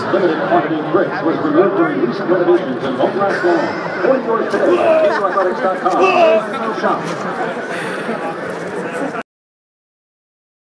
limited quantity of bricks was removed during recent renovations and won't last long. Order yours today at JayhawkAthletics.com. Shop.